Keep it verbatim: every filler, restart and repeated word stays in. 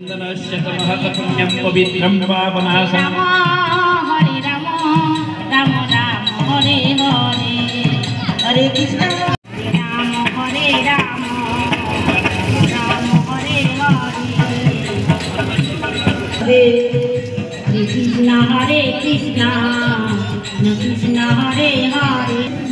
महत्पुण्यं पवित्रं पावनासनं हरे राम राम राम हरे हरे हरे कृष्ण राम हरे राम राम हरे हरे हरे कृष्ण हरे कृष्ण कृष्ण हरे हरे